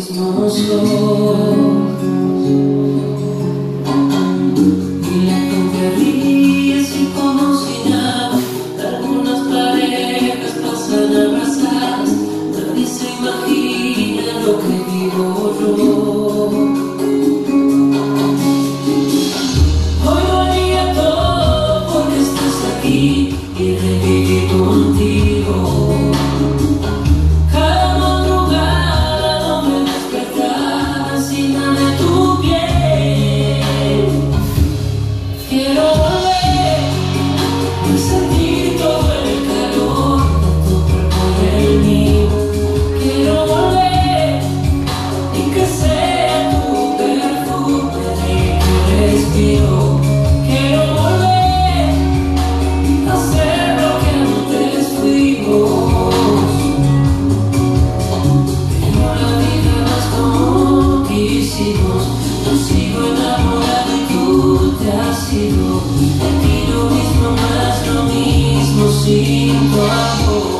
mismos ojos. Dile tú te ríes y como si nada, algunas parejas pasan abrazadas, nadie se imagina lo que vivo yo. Hoy daría todo porque estás aquí y revivir contigo. Cada madrugada donde despertar encima de tu piel. Quiero volver a sentir todo el calor de tu cuerpo y el mío. Quiero volver y que sea tu perfume el que respiro. Quiero volver a ser lo que antes fuimos. Pero la vida no es como quisimos. Yo sigo enamorado y tú te has ido. De ti lo mismo, más lo mismo sin tu amor.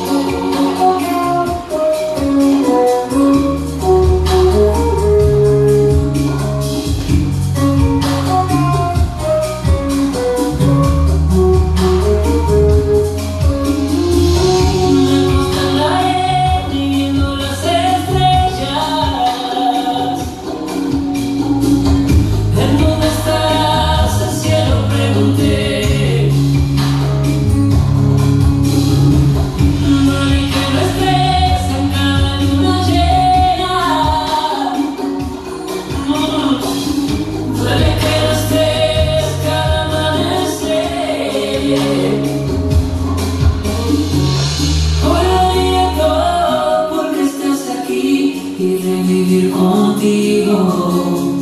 Hoy haría todo porque estás aquí y revivir contigo.